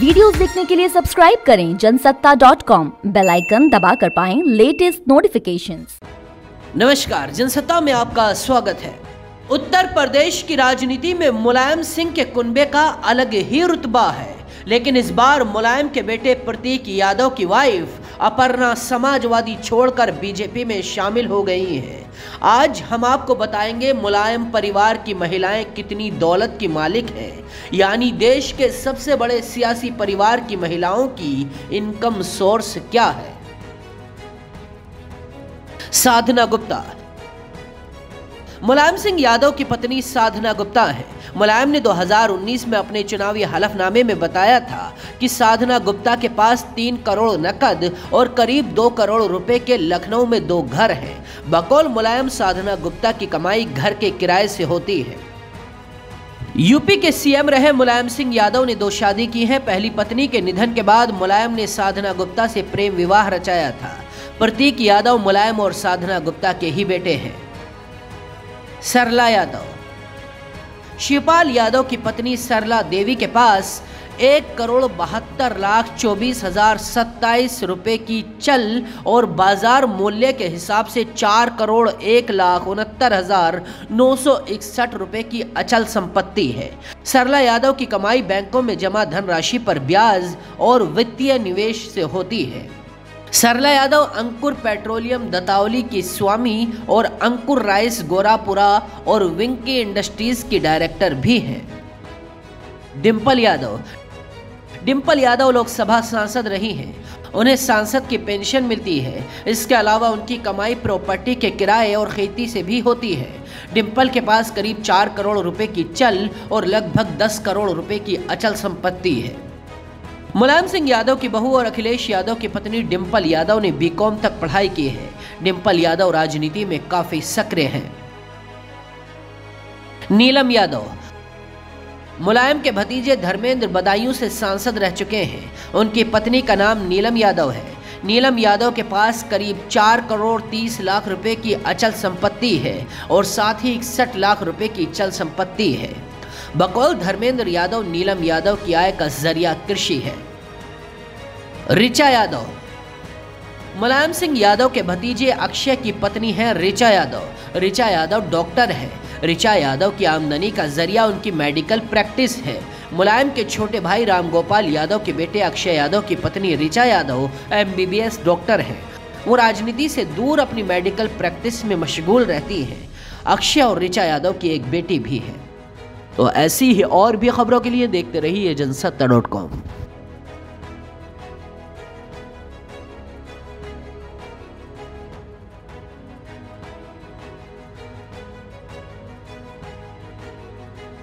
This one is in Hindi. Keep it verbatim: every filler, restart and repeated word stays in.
वीडियोस देखने के लिए सब्सक्राइब करें Jansatta dot com, bell icon दबाकर पाएं लेटेस्ट नोटिफिकेशंस। नमस्कार, जनसत्ता में आपका स्वागत है। उत्तर प्रदेश की राजनीति में मुलायम सिंह के कुनबे का अलग ही रुतबा है, लेकिन इस बार मुलायम के बेटे प्रतीक यादव की वाइफ अपर्णा समाजवादी छोड़कर बीजेपी में शामिल हो गई हैं। आज हम आपको बताएंगे मुलायम परिवार की महिलाएं कितनी दौलत की मालिक हैं, यानी देश के सबसे बड़े सियासी परिवार की महिलाओं की इनकम सोर्स क्या है। साधना गुप्ता मुलायम सिंह यादव की पत्नी साधना गुप्ता है। मुलायम ने दो हज़ार उन्नीस में अपने चुनावी हलफनामे में बताया था कि साधना गुप्ता के पास तीन करोड़ नकद और करीब दो करोड़ रुपए के लखनऊ में दो घर हैं। बकौल मुलायम, साधना गुप्ता की कमाई घर के किराए से होती है। यूपी के सीएम रहे मुलायम सिंह यादव ने दो शादी की है। पहली पत्नी के निधन के बाद मुलायम ने साधना गुप्ता से प्रेम विवाह रचाया था। प्रतीक यादव मुलायम और साधना गुप्ता के ही बेटे हैं। सरला यादव शिवपाल यादव की पत्नी सरला देवी के पास एक करोड़ बहत्तर लाख चौबीस हजार सत्ताईस रुपए की चल और बाजार मूल्य के हिसाब से चार करोड़ एक लाख उनहत्तर हजार नौ सौ इकसठ रुपए की अचल संपत्ति है। सरला यादव की कमाई बैंकों में जमा धनराशि पर ब्याज और वित्तीय निवेश से होती है। सरला यादव अंकुर पेट्रोलियम दतावली की स्वामी और अंकुर राइस गोरापुरा और विंकी इंडस्ट्रीज की डायरेक्टर भी हैं। डिंपल यादव डिंपल यादव लोकसभा सांसद रही हैं। उन्हें सांसद की पेंशन मिलती है। इसके अलावा उनकी कमाई प्रॉपर्टी के किराए और खेती से भी होती है। डिंपल के पास करीब चार करोड़ रुपए की चल और लगभग दस करोड़ रुपए की अचल संपत्ति है। मुलायम सिंह यादव की बहू और अखिलेश यादव की पत्नी डिंपल यादव ने बीकॉम तक पढ़ाई की है। डिंपल यादव राजनीति में काफी सक्रिय हैं। नीलम यादव मुलायम के भतीजे धर्मेंद्र बदायूं से सांसद रह चुके हैं। उनकी पत्नी का नाम नीलम यादव है। नीलम यादव के पास करीब चार करोड़ तीस लाख रुपए की अचल संपत्ति है और साथ ही इकसठ लाख रुपए की चल संपत्ति है। बकौल धर्मेंद्र यादव, नीलम यादव की आय का जरिया कृषि है। ऋचा यादव मुलायम सिंह यादव के भतीजे अक्षय की पत्नी है ऋचा यादव। ऋचा यादव डॉक्टर है। ऋचा यादव की आमदनी का जरिया उनकी मेडिकल प्रैक्टिस है। मुलायम के छोटे भाई रामगोपाल यादव के बेटे अक्षय यादव की पत्नी ऋचा यादव एमबीबीएस डॉक्टर है। वो राजनीति से दूर अपनी मेडिकल प्रैक्टिस में मशगूल रहती हैं। अक्षय और ऋचा यादव की एक बेटी भी है। तो ऐसी ही और भी खबरों के लिए देखते रहिए जनसत्ता डॉट कॉम।